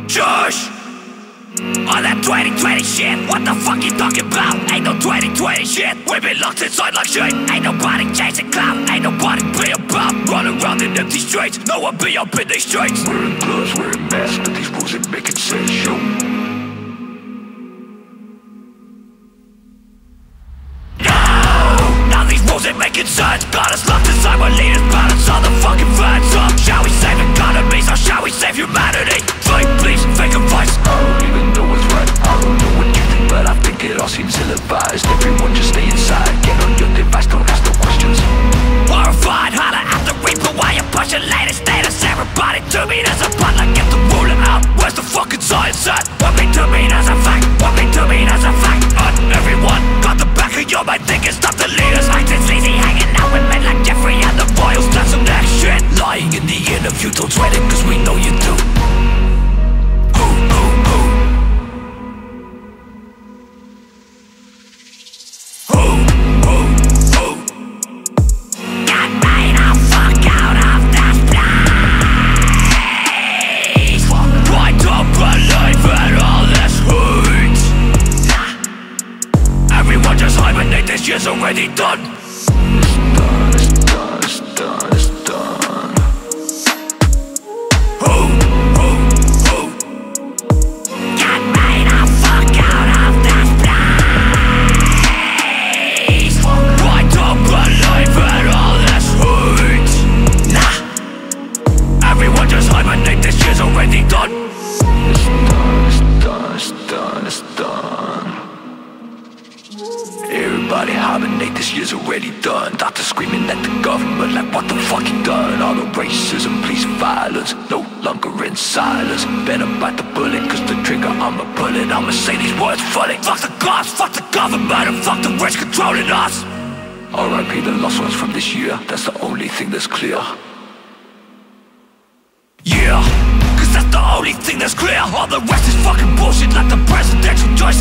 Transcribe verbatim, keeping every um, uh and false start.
Shush! All that twenty twenty shit, what the fuck you talking about? Ain't no twenty twenty shit, we've been locked inside like shit. Ain't nobody chasing clout, ain't nobody be about. Running around in empty streets, no one be up in these streets. Wearing gloves, wearing masks, but these rules ain't making sense, yo. Ain't making sense, got us locked inside where leaders balance all the fucking fans up. Shall we save economies or shall we save humanity? Fake please, fake advice. I don't even know what's right, I don't know what you think, but I think it all seems ill-advised. Everyone just stay inside, get on your device, don't ask no questions. Horrified, holler at the reaper while you're pushing latest status. Everybody to me, there's a butler, get the ruler out. Where's the fucking science at? What me to me, there's a fact. What me to me, there's a fact. But everyone got the back of your mind thinking stop the leaders. Like this easy hanging out with men like Jeffrey and the Royals. That's some next shit. Lying in the interview, don't sweat it cause we know you do. Who, who, who? Who, who, who? Got me the fuck out of this place. Why don't believe in all this hate? Nah. Everyone just hibernate, this year's already done. It's done, it's done, it's done. Who, who, who? Got me the fuck out of this place. Why don't believe in all this hate? Nah. Everyone just hibernate, this year's already done. It's done, it's done, it's done, it's done. Everybody hibernate, this year's already done. Doctors screaming at the government like what the fuck you done? All the racism, police violence, no longer in silence. Better bite the bullet cause the trigger I'ma pull it. I'ma say these words fully. Fuck the cops, fuck the government, and fuck the rich controlling us. R I P the lost ones from this year, that's the only thing that's clear. Yeah, cause that's the only thing that's clear. All the rest is fucking bullshit like the presidential choice